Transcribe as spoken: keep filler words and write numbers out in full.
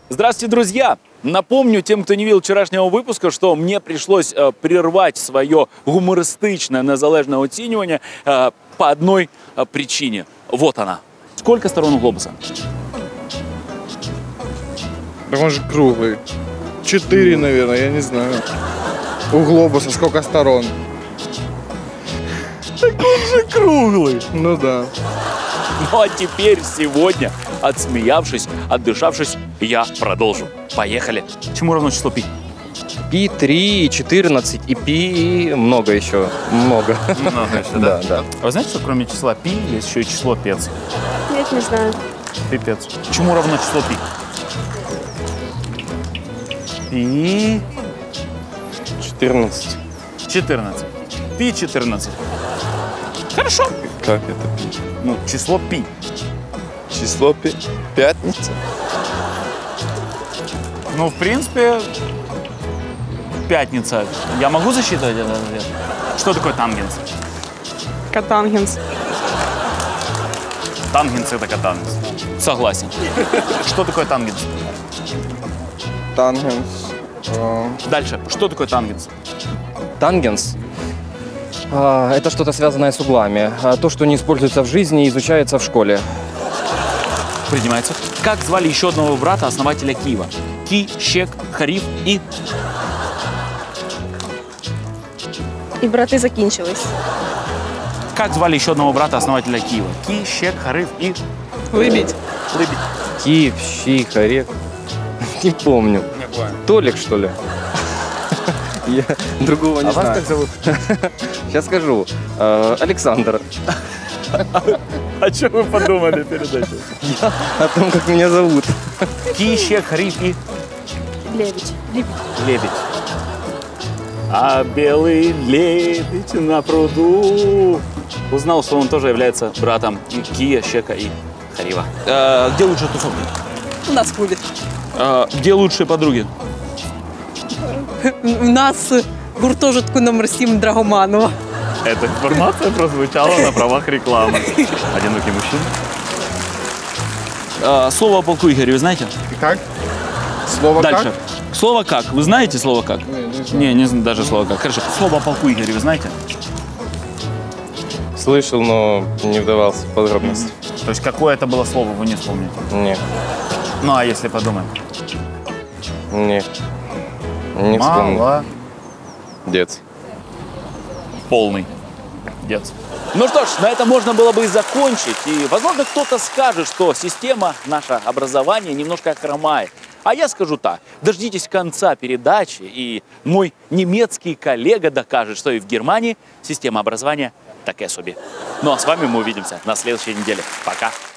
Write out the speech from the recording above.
Здравствуйте, друзья! Напомню тем, кто не видел вчерашнего выпуска, что мне пришлось э, прервать свое гумористичное незалежное оценивание э, по одной э, причине. Вот она. Сколько сторон у глобуса? Так он же круглый. Четыре, наверное, я не знаю. У глобуса сколько сторон? Так он же круглый. Ну да. Ну а теперь, сегодня, отсмеявшись, отдышавшись, я продолжу. Поехали. Чему равно число пи? Пи три, четырнадцать и пи много еще. Много. Много еще, да? Да, да. Вы знаете, что кроме числа пи есть еще и число пец? Нет, не знаю. Пипец. Чему равно число пи? Пи... четырнадцать. четырнадцать. Пи четырнадцать. Хорошо. Как это пи? Ну, число пи. Число пи... Пятница? Ну, в принципе, пятница. Я могу засчитывать этот ответ? Что такое тангенс? Котангенс. Тангенс — это котангенс. Согласен. Что такое тангенс? Тангенс. э, Дальше. Что такое тангенс? Тангенс? А, это что-то связанное с углами. А, то, что не используется в жизни, изучается в школе. Принимается. Как звали еще одного брата основателя Киева? Ки, Щек, Харів и... І брати закінчились. Как звали еще одного брата основателя Киева? Ки, Щек, Харів и... Вибіть. Либідь. Киев, Щи, Хорек. Не помню. Не понял. Толик, что ли? Я другого не А вас знаю. как зовут? Сейчас скажу. Э, Александр. О чем вы подумали перед этим? Я о том, как меня зовут. Ки, Щек, Харів и... Лебідь. Лебідь. Лебедь. А белый лебедь на пруду узнал, что он тоже является братом и Кия, Щека и Харива. Э, где лучшие тусовки? У нас в клубе. Э, где лучшие подруги? У нас гуртожитку номер сім Драгоманова. Эта информация прозвучала на правах рекламы. Одинокий мужчина. Э, слово о полку Игореве знаете? Как? Слово Дальше. как? Слово как? Вы знаете слово как? Не, не знаю. Не, не знаю даже слово как. Хорошо. Слово о полку Игореве знаете? Слышал, но не вдавался в подробности. То есть какое это было слово, вы не вспомните? Не, Ну а если подумаем? не. Не вспомнил. Мало. Дец. Полный. Дец. Ну что ж, на этом можно было бы и закончить. И, возможно, кто-то скажет, что система, наше образование немножко хромает. А я скажу так. Дождитесь конца передачи, и мой немецкий коллега докажет, что и в Германии система образования такая себе. Ну а с вами мы увидимся на следующей неделе. Пока.